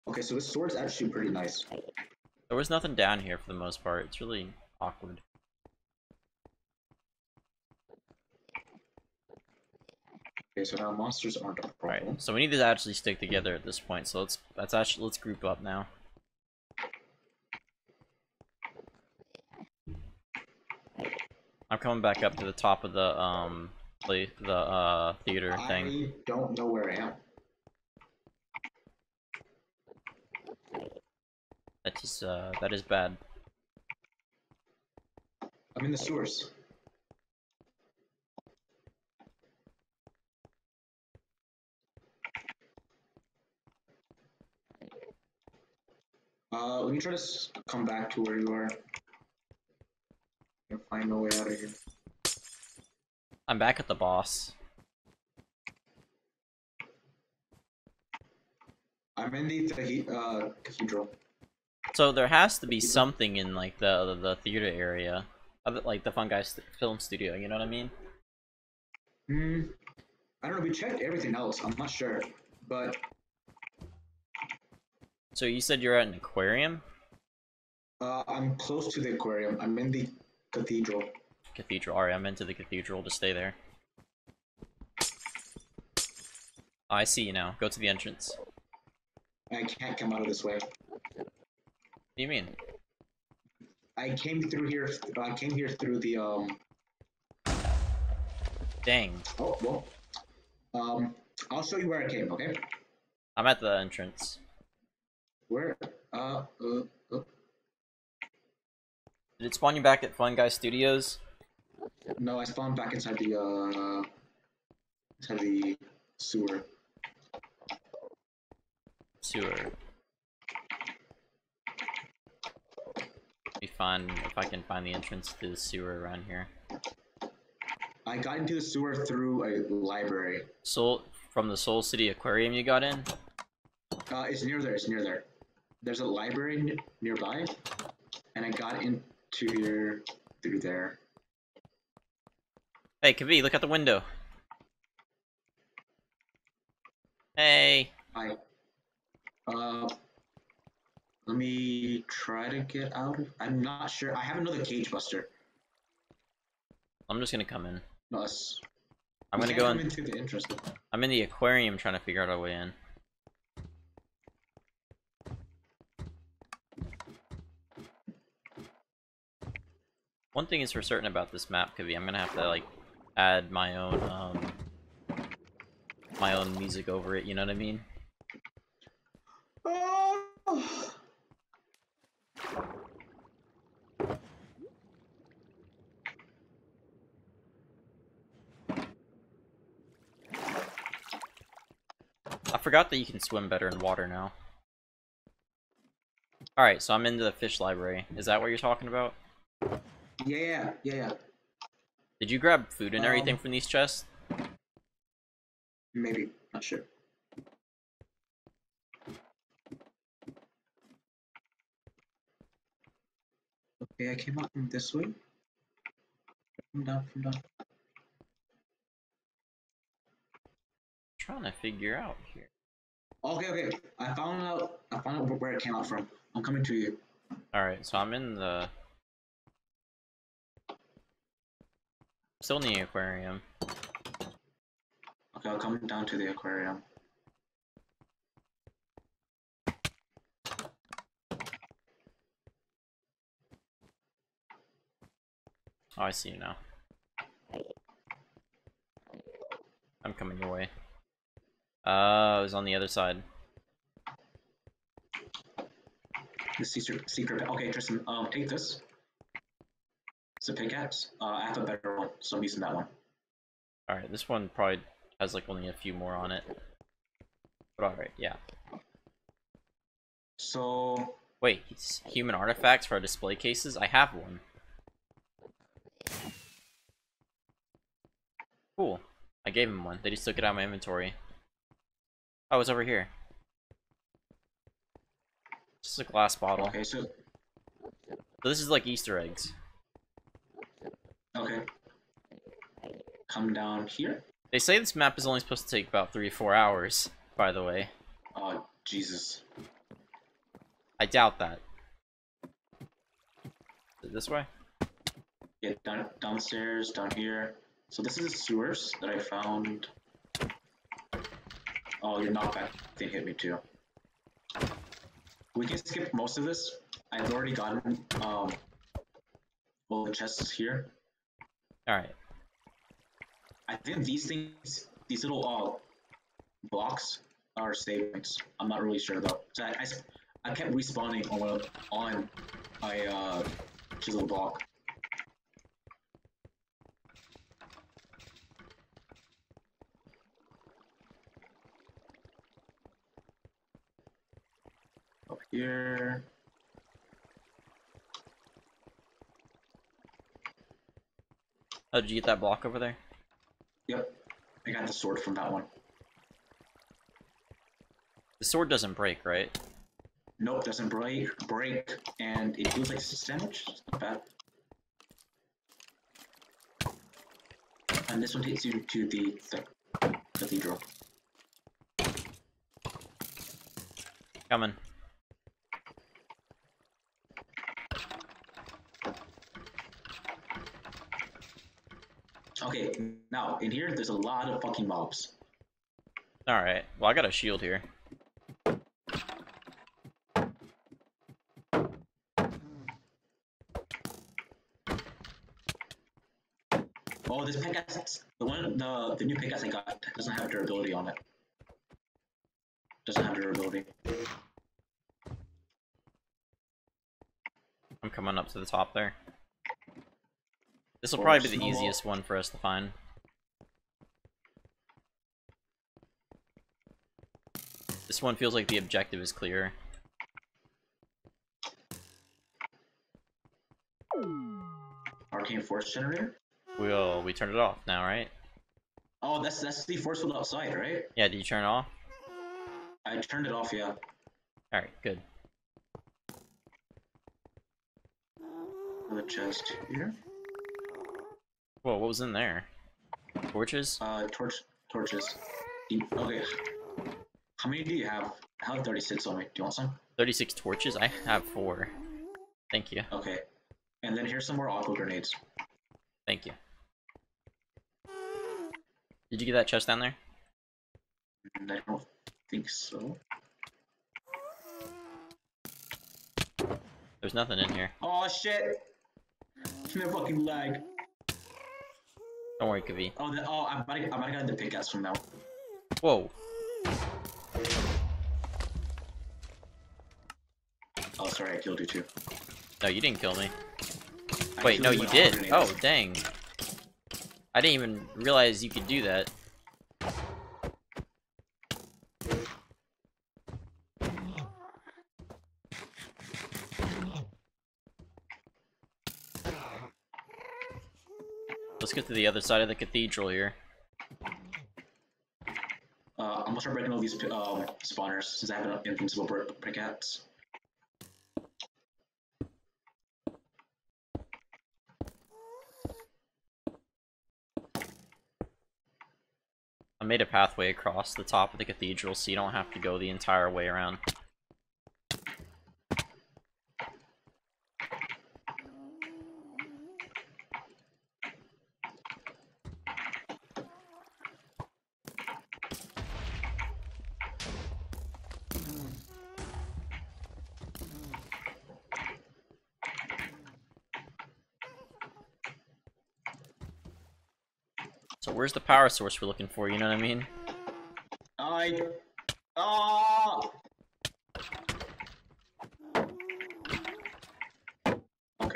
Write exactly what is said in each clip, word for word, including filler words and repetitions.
Okay, so this sword's actually pretty nice. There was nothing down here for the most part. It's really awkward. Okay, so now monsters aren't a problem. Alright, so we need to actually stick together at this point, so let's let's actually let's group up now. I'm coming back up to the top of the um play the uh theater thing. I don't know where I am. That is uh that is bad. I'm in the sewers. Uh, let me try to s come back to where you are. And find my way out of here. I'm back at the boss. I'm in the uh, cathedral. So there has to be something in like the the, the theater area, like the Fun Guy st film studio. You know what I mean? Hmm. I don't know. We checked everything else. I'm not sure, but. So you said you're at an aquarium? Uh, I'm close to the aquarium. I'm in the cathedral. Cathedral. Alright, I'm into the cathedral. Just stay there. Oh, I see you now. Go to the entrance. I can't come out of this way. What do you mean? I came through here. I came here through the um. Dang. Oh well. Um, I'll show you where I came. Okay. I'm at the entrance. Where? Uh. uh, uh. Did it spawn you back at Fun Guy Studios? No, I spawned back inside the uh. Inside the sewer. Sewer. Be fun if I can find the entrance to the sewer around here. I got into the sewer through a library. Soul from the Soul City Aquarium you got in? Uh, it's near there. It's near there. There's a library n nearby, and I got into here through there. Hey, Kavi, look out the window. Hey. Hi. Uh, let me try to get out of. I'm not sure. I have another cage buster. I'm just gonna come in. No, it's, I'm gonna can't go come in. into the entrance. I'm in the aquarium trying to figure out our way in. One thing is for certain about this map, Kavi, I'm gonna have to like add my own um my own music over it, you know what I mean? Oh. I forgot that you can swim better in water now. Alright, so I'm into the fish library. Is that what you're talking about? Yeah, yeah, yeah, yeah. Did you grab food and everything Um, from these chests? Maybe. Not sure. Okay, I came out from this way. From down, from down. Trying to figure out here. Okay, okay. I found out. I found out where it came out from. I'm coming to you. Alright, so I'm in the... Still in the aquarium. Okay, I'll come down to the aquarium. Oh, I see you now. I'm coming your way. Uh, it was on the other side. The secret, secret. Okay, Tristan. Um, take this. It's a pickaxe. Uh, I have a better one, so I'm using that one. Alright, this one probably has like only a few more on it. But alright, yeah. So. Wait, human artifacts for our display cases? I have one. Cool. I gave him one. They just took it out of my inventory. Oh, it's over here. Just a glass bottle. Okay, so. So this is like Easter eggs. Okay. Come down here. They say this map is only supposed to take about three or four hours, by the way. Oh, Jesus. I doubt that. Is it this way? Yeah, down, downstairs, down here. So this is the sewers that I found. Oh, your knockback thing hit me too. We can skip most of this. I've already gotten um all the chests here. Alright. I think these things, these little uh, blocks are save points. I'm not really sure though. So I, I, I kept respawning on on my uh, chisel block. Up here. Oh, did you get that block over there? Yep, I got the sword from that one. The sword doesn't break, right? Nope, doesn't break, break, and it deals like six damage. It's not bad. And this one takes you to the, the cathedral. Coming. Okay, now in here, there's a lot of fucking mobs. Alright, well, I got a shield here. Oh, this pickaxe, the one, the the new pickaxe I got doesn't have durability on it. Doesn't have durability. I'm coming up to the top there. This will Or probably be the snowball. easiest one for us to find. This one feels like the objective is clear. Arcane force generator. We'll we turned it off now, right? Oh, that's that's the force field outside, right? Yeah, did you turn it off? I turned it off, yeah. Alright, good. The chest here. Whoa, what was in there? Torches? Uh, torch torches. Okay. How many do you have? I have thirty-six on me. Do you want some? thirty-six torches? I have four. Thank you. Okay. And then here's some more aqua grenades. Thank you. Did you get that chest down there? And I don't think so. There's nothing in here. Oh shit! No fucking lag. Don't worry, Kavi. Oh, the, oh, I might I might have gotten the pickaxe from now. Whoa. Oh, sorry, I killed you too. No, you didn't kill me. I Wait, killed no, you you with did. aqua Oh, grenades. dang. I didn't even realize you could do that. Let's get to the other side of the cathedral here. Uh, I'm gonna start breaking all these um, spawners since I have an invincible brick pickaxe. I made a pathway across the top of the cathedral so you don't have to go the entire way around. So where's the power source we're looking for, you know what I mean? I. Ah! Okay.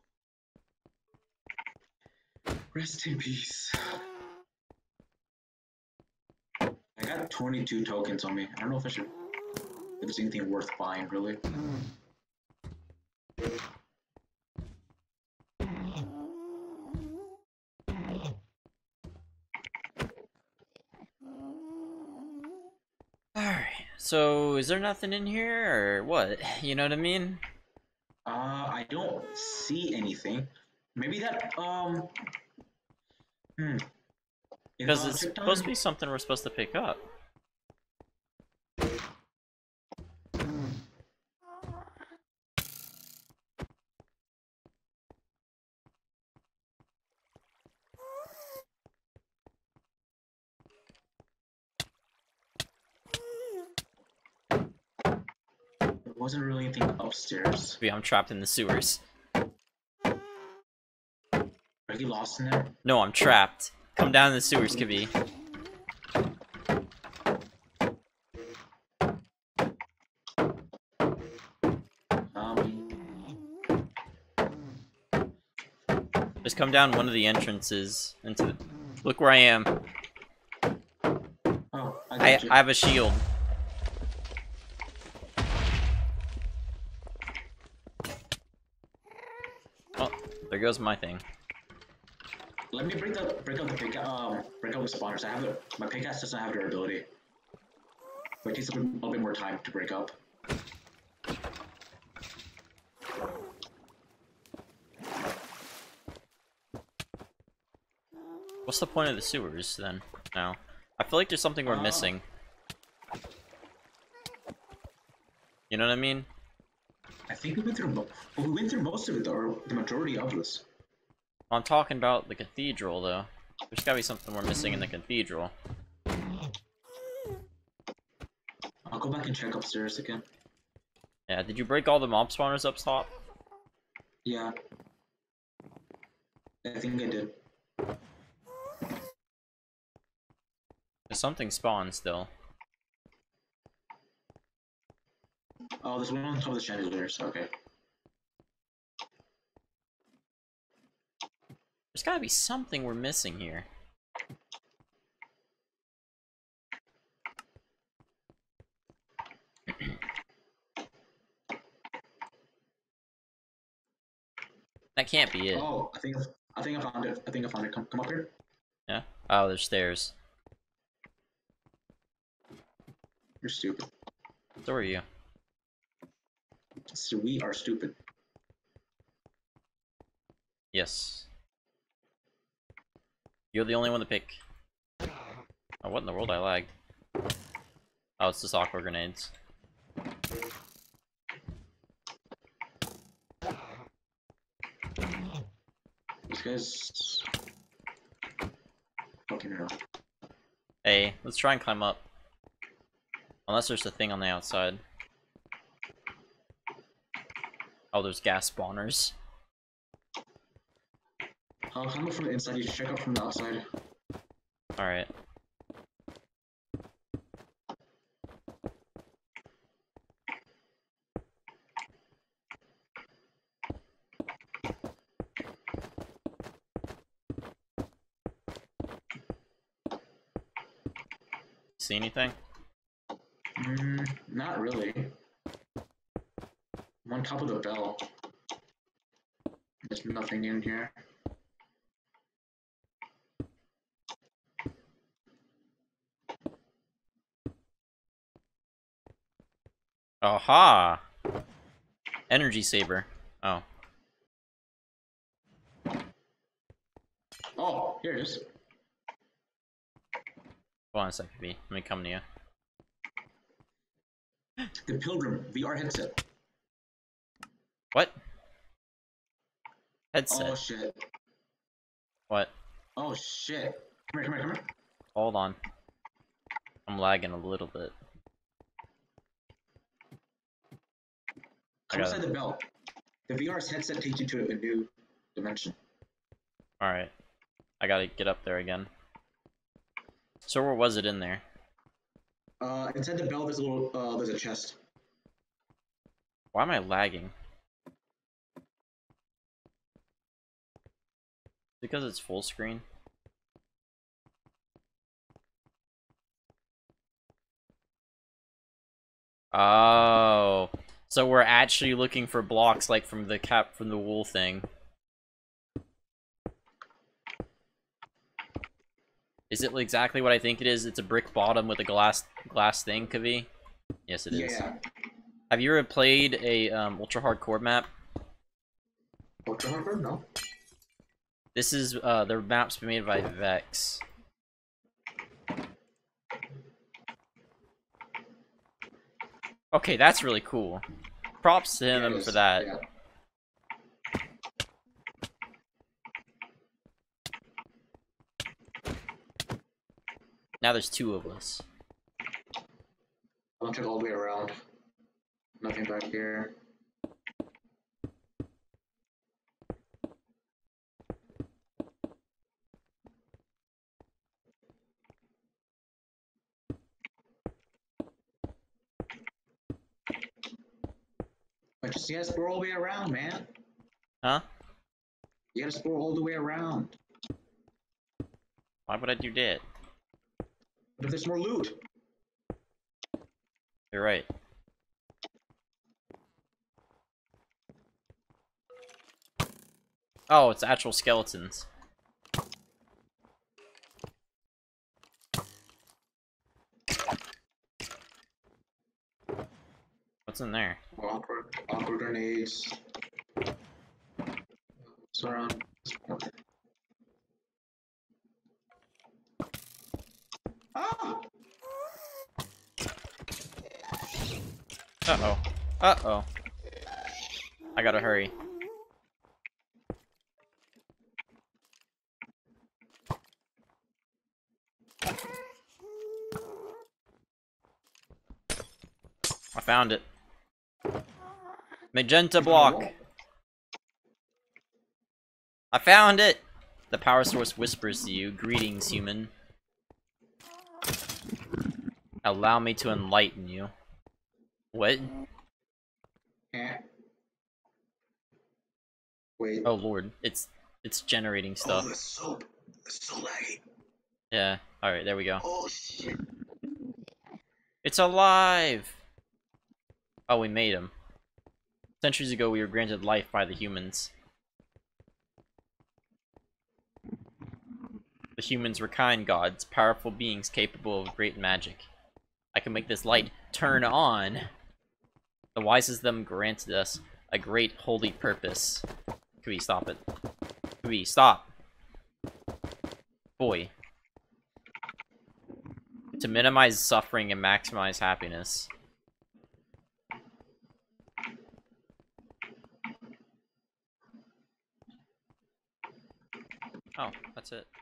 Rest in peace. I got twenty-two tokens on me. I don't know if I should. If there's anything worth buying, really. Alright, so is there nothing in here, or what? You know what I mean? Uh, I don't see anything. Maybe that, um... Hmm. Is Because it it's object supposed to on? be something we're supposed to pick up. wasn't really anything upstairs. Kavi, I'm trapped in the sewers. Are you lost in there? No, I'm trapped. Come down in the sewers, Kavi. Um, Just come down one of the entrances into the... Look where I am. oh, I got I, you. I have a shield. Oh, there goes my thing. Let me break the break up the pick um break up the spawners. I have the my pickaxe doesn't have durability. So it takes a, bit, a little bit more time to break up. What's the point of the sewers, then, now? I feel like there's something we're Uh, missing. You know what I mean? I think we went through mo- well, we went through most of it, though, or the majority of this. I'm talking about the cathedral, though. There's gotta be something we're missing in the cathedral. I'll go back and check upstairs again. Yeah, did you break all the mob spawners up top? Yeah. I think I did. There's something spawned still. Oh, there's one on top of the chandeliers. Okay. There's gotta be something we're missing here. That can't be it. Oh, I think I think I found it. I think I found it. Come, come up here. Yeah? Oh, there's stairs. You're stupid. So are you. So we are stupid. Yes. You're the only one to pick. Oh, what in the world? I lagged. Oh, it's just aqua grenades. These guys. Fucking hell. Hey, let's try and climb up. Unless there's a thing on the outside. Oh, there's gas spawners. I'll climb up from the inside. You check out from the outside. Alright. See anything? Mm, not really. I'm on top of the bell. There's nothing in here. Aha! Energy saber. Oh. Oh, here it is. Hold on a second, B. Let me come to you. The Pilgrim V R headset. What? Headset. Oh shit. What? Oh shit. Come here, come here, come here. Hold on. I'm lagging a little bit. I Come got inside the bell. The V R's headset takes you to a new dimension. Alright. I gotta get up there again. So where was it in there? Uh, inside the bell, there's a little, uh, there's a chest. Why am I lagging? Because it's full screen? Oh. So we're actually looking for blocks like from the cap from the wool thing. Is it exactly what I think it is? It's a brick bottom with a glass glass thing, Kavi? Yes, it is. Yeah. Have you ever played a um, ultra hardcore map? Ultra hardcore? No. This is uh, the map's been made by Vex. Okay, that's really cool. Props to him Yeah, for that. Yeah. Now there's two of us. I'll check all the way around. Nothing back here. But just you gotta explore all the way around, man. Huh? You gotta explore all the way around. Why would I do that? But if there's more loot. You're right. Oh, it's actual skeletons. What's in there? Awkward, awkward grenades. What's around this corner? Ah! Uh-oh. Uh-oh. I gotta hurry. I found it. Magenta block. I found it! The power source whispers to you. Greetings, human. Allow me to enlighten you. What? Eh. Wait. Oh lord, it's it's generating stuff. Oh, it's so, it's so laggy. Yeah, alright, there we go. Oh shit. It's alive! Oh, we made him. Centuries ago, we were granted life by the humans. The humans were kind gods, powerful beings capable of great magic. I can make this light turn on. The wisest of them granted us a great holy purpose. Kavi, stop it. Kavi, stop. Boy. To minimize suffering and maximize happiness. Oh, that's it.